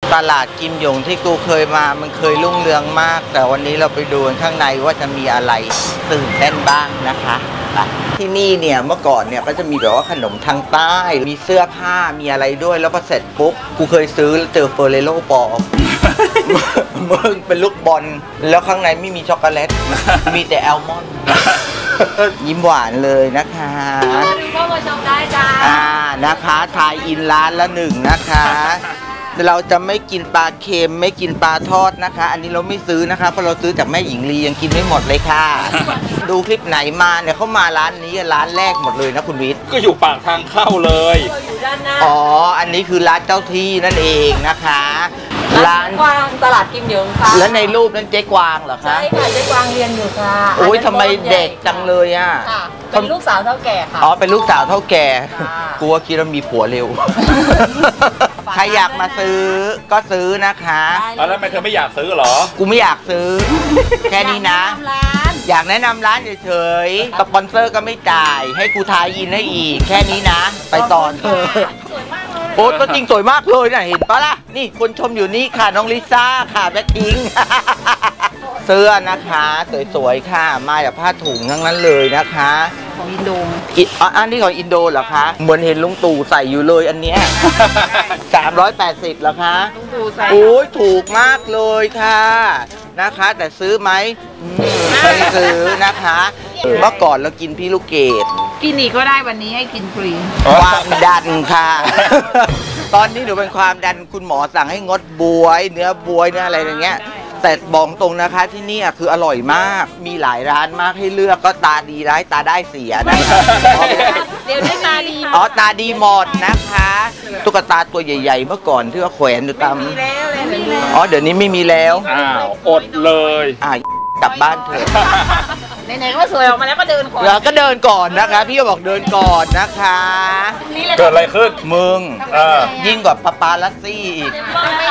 ตลาดกิมหยงที่กูเคยมามันเคยรุ่งเรืองมากแต่วันนี้เราไปดูข้างในว่าจะมีอะไรตื่นเต้นบ้างนะคะที่นี่เนี่ยเมื่อก่อนเนี่ยก็จะมีแบบว่าขนมทางใต้มีเสื้อผ้ามีอะไรด้วยแล้วพอเสร็จปุ๊บกูเคยซื้อแล้วเจอเฟอร์เรโร่ปลอมมึงเป็นลูกบอลแล้วข้างในไม่มีช็อกโกแลตมีแต่แอลมอนด์ยิ้มหวานเลยนะคะเข้ามาชมได้จ้านะคะทายอินร้านละหนึ่งนะคะเราจะไม่กินปลาเค็มไม่กินปลาทอดนะคะอันนี้เราไม่ซื้อนะคะเพราะเราซื้อจากแม่หญิงลียังกินไม่หมดเลยค่ะดูคลิปไหนมาเนี่ยเขามาร้านนี้ร้านแรกหมดเลยนะคุณวิทย์ก็อยู่ปากทางเข้าเลยอยู่ด้านหน้าอ๋ออันนี้คือร้านเจ้าที่นั่นเองนะคะร้านกวางตลาดกิมหยงค่ะแล้วในรูปนั้นเจ๊กวางเหรอคะใช่ค่ะเจ๊กวางเรียนอยู่ค่ะโอ้ยทำไมเด็กจังเลยอ่ะเป็นลูกสาวเท่าแก่ค่ะอ๋อเป็นลูกสาวเท่าแก่กลัวคิดว่ามีผัวเร็วใครอยากมาซื้อก็ซื้อนะคะแล้วทำไมเธอไม่อยากซื้อหรอกูไม่อยากซื้อแค่นี้นะอยากแนะนำร้านเฉยๆสปอนเซอร์ก็ไม่จ่ายให้กูทายอินให้อีกแค่นี้นะไปต่อเถอะโอ้ก็จริงสวยมากเลยนะเห็นปะล่ะนี่คนชมอยู่นี่ค่ะน้องลิซ่าค่ะแบ็คพิงค์เสื้อนะคะสวยๆค่ะมาจากผ้าถุงทั้งนั้นเลยนะคะของอินโดอันนี้ของอินโดเหรอคะเหมือนเห็นลุงตู่ใส่อยู่เลยอันเนี้ย380เหรอคะลุงตู่ใส่โอ้ยถูกมากเลยค่ะนะคะแต่ซื้อไหมไม่ซื้อนะคะเมื่อก่อนเรากินพี่ลูกเกดกินอีกก็ได้วันนี้ให้กินฟรีความดันค่ะตอนนี้หนูเป็นความดันคุณหมอสั่งให้งดบวยเนื้อบวยเนื้ออะไรอย่างเงี้ยแต่บอกตรงนะคะที่นี่คืออร่อยมากมีหลายร้านมากให้เลือกก็ตาดีร้ายตาได้เสียนะคะเดี๋ยวได้ตาดีอ๋อตาดีหมดนะคะตุ๊กตาตัวใหญ่ๆเมื่อก่อนที่ว่าแขวนอยู่ตามอ๋อเดี๋ยวนี้ไม่มีแล้วอดเลยกลับบ้านเถอะไหนๆก็สวยออกมาแล้วก็เดินก่อนก็เดินก่อนนะคะพี่ก็บอกเดินก่อนนะคะเกิดอะไรขึ้นมึงยิ่งกว่าปาปาลัสซี่อีก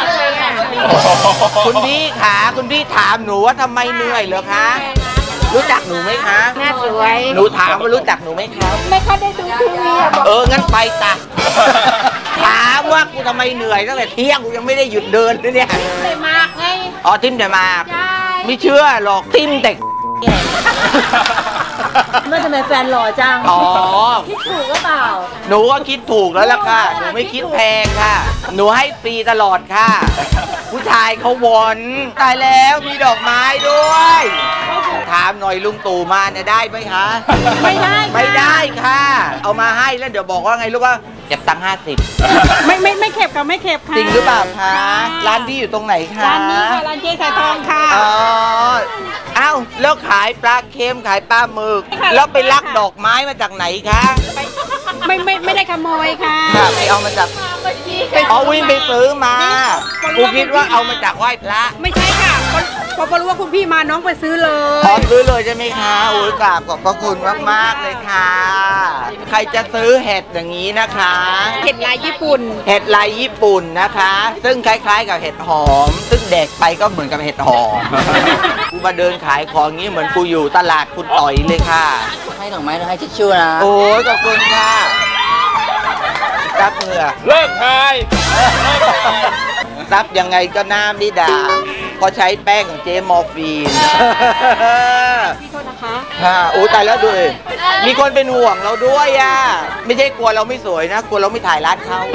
คุณพี่ขาคุณพี่ถามหนูว่าทำไมเหนื่อยเหรอคะรู้จักหนูไหมคะหน้าสวยหนูถามว่ารู้จักหนูไหมครับไม่ค่อยได้ดูทีวีงั้นไปจ้ะถามว่ากูทำไมเหนื่อยตั้งแต่เที่ยงกูยังไม่ได้หยุดเดินเลยเนี่ยได้มากไงอ๋อทิมแต่มากไม่เชื่อหรอกทิมแต่เมื่อทำไมแฟนหล่อจังคิดถูกหรือเปล่าหนูก็คิดถูกแล้วล่ะค่ะหนูไม่คิดแพงค่ะหนูให้ฟรีตลอดค่ะผู้ชายเขาวอนตายแล้วมีดอกไม้ด้วยถามหน่อยลุงตู่มาเนี่ยได้ไหมคะไม่ได้ค่ะเอามาให้แล้วเดี๋ยวบอกว่าไงรู้ป่ะเก็บตังค์50 ไม่เข็บกับไม่เข็บค่ะจริงหรือเปล่าคะร้านที่อยู่ตรงไหนคะร้านนี้ค่ะร้านเจ๊สายทองค่ะอ้าวแล้วขายปลาเค็มขายปลาหมึกแล้วไปลักดอกไม้มาจากไหนคะไม่ได้ขโมยค่ะไปเอามาจากวิ่งไปซื้อมากูคิดว่าเอามาจากไหว้พระไม่ใช่ค่ะพอรู้ว่าคุณพี่มาน้องไปซื้อเลยซื้อเลยใช่ไหมคะโอ้ยกราบขอบพระคุณมากๆเลยค่ะใครจะซื้อเห็ดอย่างนี้นะคะเห็ดลายญี่ปุ่นนะคะ ซึ่งคล้ายๆกับเห็ดหอมซึ่งเด็กไปก็เหมือนกับเห็ดหอมกูมาเดินขายของงี้เหมือนกูอยู่ตลาดคุณต่อยเลยค่ะให้ดอกไม้ให้ทิชชู่นะโอ้ยขอบคุณค่ะซับเหงื่อเลิกทายซับยังไงก็น้ำนี่ด่าพอใช้แป้งของเจมอร์ฟีนพี่โทษนะคะโอ้ตายแล้วด้วยมีคนเป็นห่วงเราด้วยไม่ใช่กลัวเราไม่สวยนะกลัวเราไม่ถ่ายร้านเขา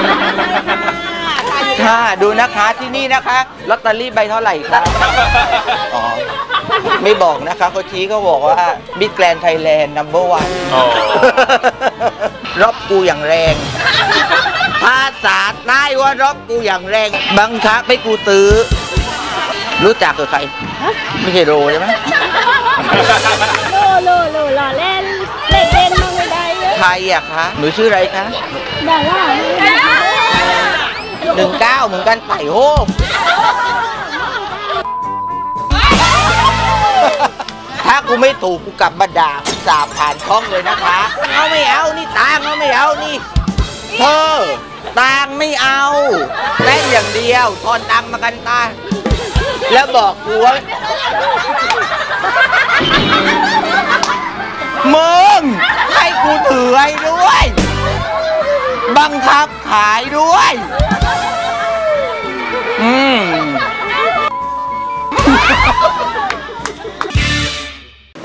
ค่ะดูนะคะที่นี่นะคะลอตเตอรี่ใบเท่าไหร่ครับอ๋อไม่บอกนะคะเขาชี้เขาบอกว่ามิสแกรนด์ไทยแลนด์นัมเบอร์ 1รอบกูอย่างแรงภาษาใต้ว่ารอบกูอย่างแรงบังคับให้กูซื้อรู้จักกับใครไม่ใช่โรใช่ไหมโลหล่อเล่นมาไม่ได้ใครอะคะหนูชื่ออะไรคะดารา 19เหมือนกันไต่โฮมถ้ากูไม่ถูกกูกลับมาด่ากูสาบผ่านช่องเลยนะคะเอาไม่เอานี่ตังเอาไม่เอานี่เธอตังไม่เอาแค่อย่างเดียวทอนตังมากันตาแล้วบอกกูว่ามึงให้กูถือให้ด้วยบังคับขายด้วย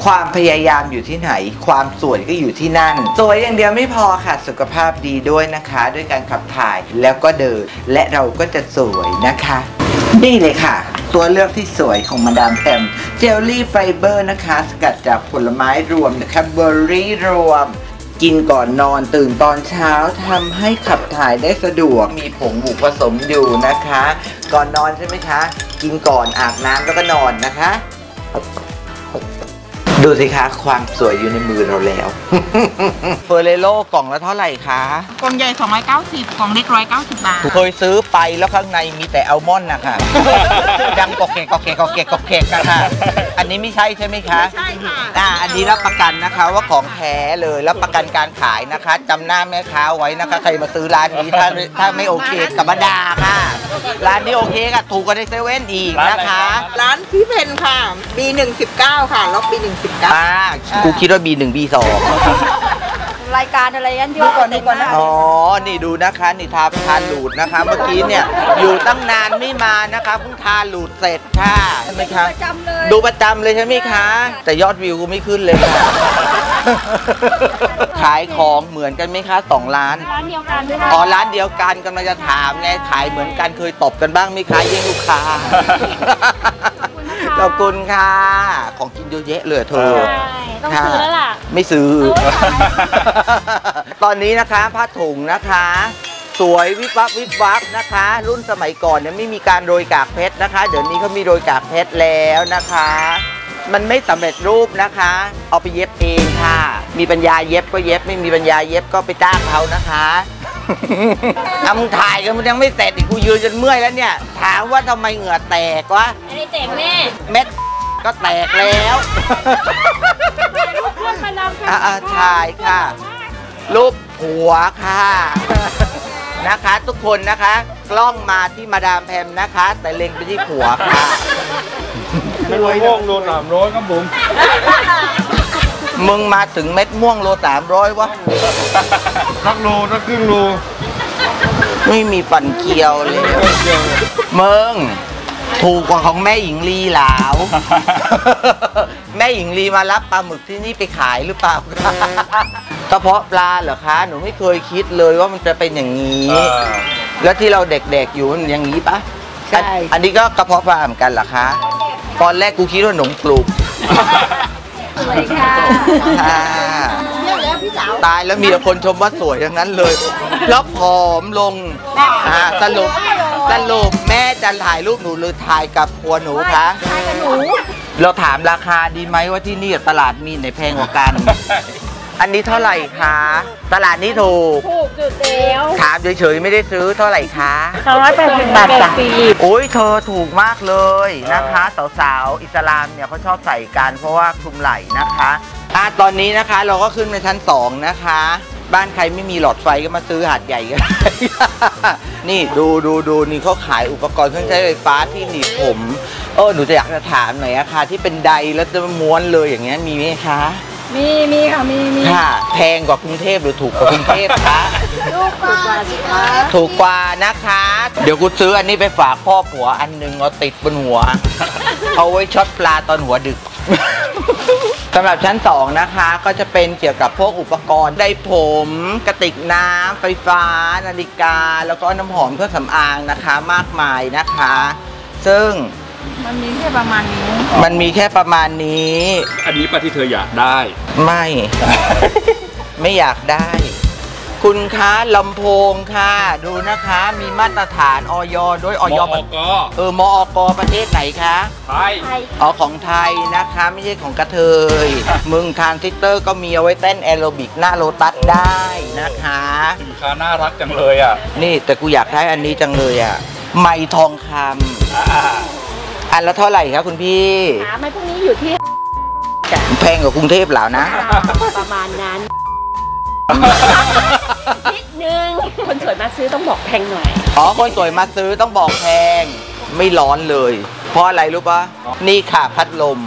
ความพยายามอยู่ที่ไหนความสวยก็อยู่ที่นั่นสวยอย่างเดียวไม่พอค่ะสุขภาพดีด้วยนะคะด้วยการขับถ่ายแล้วก็เดินและเราก็จะสวยนะคะนี่เลยค่ะตัวเลือกที่สวยของมาดามแพมเจลลี่ไฟเบอร์นะคะสกัดจากผลไม้รวมนะคะเบอร์รี่รวมกินก่อนนอนตื่นตอนเช้าทำให้ขับถ่ายได้สะดวกมีผงบุกผสมอยู่นะคะก่อนนอนใช่ไหมคะกินก่อนอาบน้ำแล้วก็นอนนะคะดูสิคะความสวยอยู่ในมือเราแล้วเฟอร์เรโลกล่องละเท่าไหร่คะกล่องใหญ่290กล่องเล็ก190 บาทเคยซื้อไปแล้วข้างในมีแต่อัลมอนด์นะคะดังกอกเกกกอกเกกกอกเกกกอกเกกนะคะอันนี้ไม่ใช่ใช่ไหมคะใช่ค่ะอันนี้รับประกันนะคะว่าของแท้เลยรับประกันการขายนะคะจำหน้าแม่ค้าไว้นะคะใครมาซื้อร้านนี้ถ้าไม่โอเคกับมาดาค่ะร้านนี้โอเคค่ะถูกกว่าในเซเว่นอีกนะคะร้านพี่เพนค่ะ B119 ค่ะล็อก B119 กูคิดว่า B1 B2 รายการอะไรกันที่ก่อนนะอ๋อนี่ดูนะคะนี่ทาหลูดนะคะเมื่อกี้เนี่ยอยู่ตั้งนานไม่มานะคะเพิ่งทาหลูดเสร็จค่ะใช่ไหมคะดูประจำเลยใช่ไหมคะแต่ยอดวิวกูไม่ขึ้นเลยค่ะขายของเหมือนกันไหมคะ2 ร้านเดียวกันอ๋อร้านเดียวกันกำลังจะถามไงขายเหมือนกันเคยตบกันบ้างไหมคะแย่งลูกค้าขอบคุณค่ะของกินเยอะแยะเลยเธอต้องซื้อแล้วล่ะไม่ซื้อตอนนี้นะคะผ้าถุงนะคะสวยวิบวับวิบวับนะคะรุ่นสมัยก่อนเนี่ยไม่มีการโรยกากเพชรนะคะเดี๋ยวนี้เขามีโรยกากเพชรแล้วนะคะมันไม่สำเร็จรูปนะคะเอาไปเย็บเองค่ะมีปัญญาเย็บก็เย็บไม่มีปัญญาเย็บก็ไปจ้างเขานะคะทำถ่ายกันมันยังไม่เสร็จอีกกูยืนจนเมื่อยแล้วเนี่ยถามว่าทำไมเหงื่อแตกวะไม่ได้แตกแม่เม็ดก็แตกแล้วถ่ายค่ะรูปหัวค่ะนะคะทุกคนนะคะกล้องมาที่มาดามแพมนะคะแต่เล็งไปที่ผัวค่ะไม่ไหวม่วงโล300ครับผมมึงมาถึงเม็ดม่วงโล300วะสักโลสักครึ่งโลไม่มีปั่นเกียวเลยมึงถูกกว่าของแม่หญิงลีหลาวแม่หญิงลีมารับปลาหมึกที่นี่ไปขายหรือเปล่ากระเพาะปลาเหรอคะหนูไม่เคยคิดเลยว่ามันจะเป็นอย่างนี้แล้วที่เราเด็กๆอยู่มันอย่างนี้ปะใช่อันนี้ก็กระเพาะปลาเหมือนกันเหรอคะตอนแรกกูคิดว่าหนมกรุบสวยค่ะตายแล้วมีแต่คนชมว่าสวยทั้งนั้นเลยแล้วผอมลงสรุปแม่จะถ่ายรูปหนูหรือถ่ายกับผัวหนูคะถ่ายกับหนูเราถามราคาดีไหมว่าที่นี่ตลาดมีไหนแพงกว่ากันอันนี้เท่าไหร่คะตลาดนี้ถูกจุดเดียวถามเฉยๆไม่ได้ซื้อเท่าไหร่คะ 280 บาทจ้ะโอ้ยเธอถูกมากเลยนะคะสาวๆอิสลามเนี่ยเขาชอบใส่กันเพราะว่าคลุมไหล่นะคะตอนนี้นะคะเราก็ขึ้นไปชั้น2นะคะบ้านใครไม่มีหลอดไฟก็มาซื้อหาดใหญ่กันนี่ดูนี่เขาขายอุปกรณ์เครื่องใช้ไฟฟ้าที่หนีบผมหนูจะอยากจะถามหน่อยอะค่ะที่เป็นไดแล้วจะม้วนเลยอย่างเงี้ยมีไหมคะมีค่ะมีค่ะแพงกว่ากรุงเทพหรือถูกกว่ากรุงเทพคะถูกกว่าสิคะถูกกว่านะคะเดี๋ยวกูซื้ออันนี้ไปฝากพ่อผัวอันนึงเอาติดบนหัวเอาไว้ช็อตปลาตอนหัวดึกสำหรับชั้น2นะคะก็จะเป็นเกี่ยวกับพวกอุปกรณ์ได้ผมกระติกน้ำไฟฟ้านาฬิกาแล้วก็น้ำหอมเครื่องสำอางนะคะมากมายนะคะซึ่งมันมีแค่ประมาณนี้อันนี้ป่ะที่เธออยากได้ไม่อยากได้คุณคะลำโพงค่ะดูนะคะมีมาตรฐานอย.ด้วยอย.มอก.ประเทศไหนคะไทยของไทยนะคะไม่ใช่ของกระเทยมึงทรานซิสเตอร์ก็มีเอาไว้เต้นแอโรบิกหน้าโลตัสได้นะคะสินค้าน่ารักจังเลยอ่ะนี่แต่กูอยากได้อันนี้จังเลยอ่ะไมค์ทองคำอันละเท่าไหร่ครับคุณพี่ไม้พวกนี้อยู่ที่แพงกว่ากรุงเทพแล้วนะประมาณนั้นนิดนึงคนสวยมาซื้อต้องบอกแพงหน่อยคนสวยมาซื้อต้องบอกแพงไม่ร้อนเลยเพราะอะไรรู้ปะนี่ค่ะพัดลม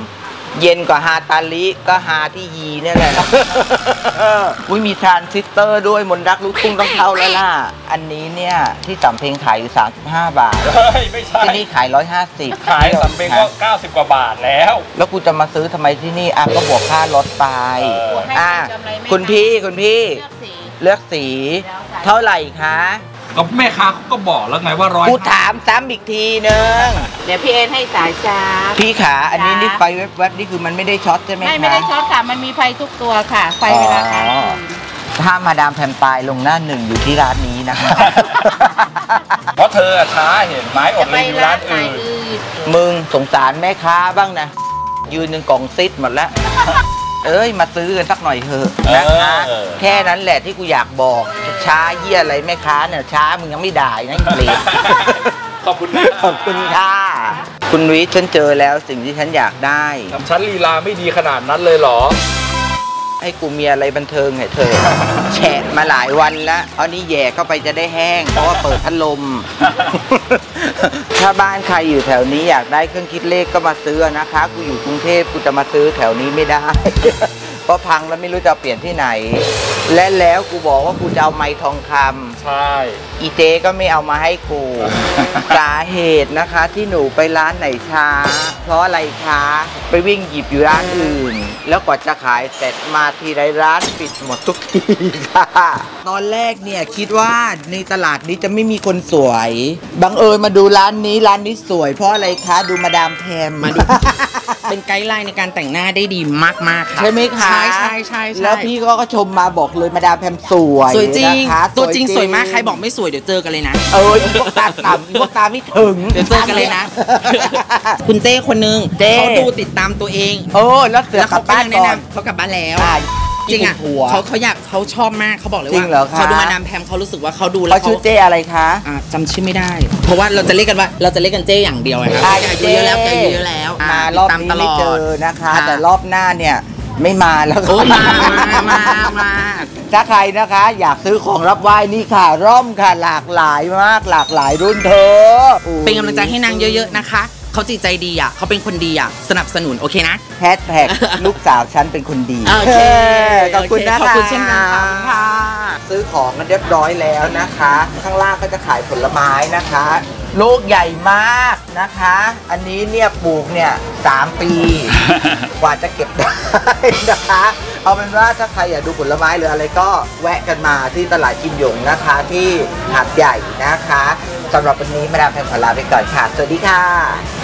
เย็นกว่าฮาตาลิก็ฮาที่ยีเนี่ยแหละ อุ้ยมีทรานซิสเตอร์ด้วยมนต์รักลูกทุ่งต้องเข้าแล้วล่ะ อันนี้เนี่ยที่สำเพ็งขายอยู่35 บาทเฮ้ยไม่ใช่ที่นี่ขาย150 ขายสำเพ็งก็90 กว่าบาทแล้วแล้วกูจะมาซื้อทำไมที่นี่อ่ะก็บวกค่ารถไป อ่ะคุณพี่เลือกสีเท่าไหร่คะก็แม่ค้าเขาก็บอกแล้วไงว่ากูถามซ้ำอีกทีนึงเดี๋ยวพี่เอ็นให้สายชาร์จพี่ขาอันนี้นี่ไฟแวบๆนี่คือมันไม่ได้ช็อตใช่ไหมคะไม่ได้ช็อตค่ะ มันมีไฟทุกตัวค่ะ ไฟเวลากลางคืนถ้ามาดามแพมตายลงหน้าหนึ่งอยู่ที่ร้านนี้นะคะเพราะเธอช้าเห็นไหมอดเลยอยู่ร้านอื่นมึงสงสารแม่ค้าบ้างนะ ยืนหนึ่งกล่องซิดหมดแล้ว เอ้ยมาซื้อกันสักหน่อยเถอะนะคะแค่นั้นแหละที่กูอยากบอกช้าเยี่ยอะไรแม่ค้าเนี่ยช้ามึงยังไม่ด่านะอีเปลี่ยนขอบคุณนะขอบคุณค่ะคุณวิทย์ฉันเจอแล้วสิ่งที่ฉันอยากได้ฉันลีลาไม่ดีขนาดนั้นเลยเหรอให้กูมีอะไรบันเทิงให้เธอ แฉะมาหลายวันแล้วเอานี้แย่เข้าไปจะได้แห้ง เพราะว่าเปิดพัดลม ถ้าบ้านใครอยู่แถวนี้อยากได้เครื่องคิดเลขก็มาซื้อนะคะ กูอยู่กรุงเทพกูจะมาซื้อแถวนี้ไม่ได้ เพราะพังแล้วไม่รู้จะเปลี่ยนที่ไหน และแล้วกูบอกว่ากูจะเอาไม้ทองคำใช่อีเจ๊ก็ไม่เอามาให้กู สาเหตุนะคะที่หนูไปร้านไหนช้า เพราะอะไรคะไปวิ่งหยิบอยู่ร้านอื่น แล้วกว่าจะขายเสร็จมาทีไรร้านปิดหมดทุกทีค่ะ ตอนแรกเนี่ยคิดว่าในตลาดนี้จะไม่มีคนสวยบังเอิญมาดูร้านนี้สวย เพราะอะไรคะดูมาดามแพมมาดูเป็นไกด์ไลน์ในการแต่งหน้าได้ดีมากๆค่ะใช่ไหมคะใช่แล้วพี่ก็ชมมาบอกเลยมาดามแพมสวยสวยจริงนะคะตัวจริงสวยมากใครบอกไม่สวยเดี๋ยวเจอกันเลยนะอีพวกตาต่ำอีพวกตาไม่ถึงเดี๋ยวเจอกันเลยนะ คุณเจ้คนนึงเจ้เขาดูติดตามตัวเองแล้วเสือแล้วกลัเขาบก็บ้านยังแนะก่อนนำเขากลับบ้านแล้วจริงอ่ะหัวเขาชอบมากเขาบอกเลยจริว่างเหรอคะเขาดูมาดามแพมเขารู้สึกว่าเขาดูแล้เขาวชื่อเจ้อะไรคะจำชื่อไม่ได้ เพราะว่าเราจะเรียกกันว่าเราจะเรียกกันเจ้อย่างเดียวไงครับแกอายุเยอะแล้วแกอายุเยอะแล้วมารอบติดตนี้ตลไม่อเจดอนะคะค่ะแต่รอบหน้าเนี่ยไม่มาแล้วโอ้มาถ้าใครนะคะอยากซื้อของรับไหว้นี่ค่ะ ร่อมค่ะหลากหลายมากหลากหลายรุ่นเธอเป็นกำลังใจให้นางเยอะๆนะคะเขาจิตใจดีอ่ะเขาเป็นคนดีอ่ะสนับสนุนโอเคนะแฮชแท็กลูกสาวฉันเป็นคนดีโอเคขอบคุณนะคะขอบคุณเช่นกันค่ะซื้อของกันเรียบร้อยแล้วนะคะ ข้างล่างก็จะขายผลไม้นะคะ ลูกใหญ่มากนะคะ อันนี้เนี่ยปลูกเนี่ย3 ปี กว่าจะเก็บได้นะคะ เอาเป็นว่าถ้าใครอยากดูผลไม้หรืออะไรก็แวะกันมาที่ตลาดกิมหยงนะคะที่หาดใหญ่นะคะสำหรับวันนี้มาดามแพมขอลาไปก่อนค่ะ สวัสดีค่ะ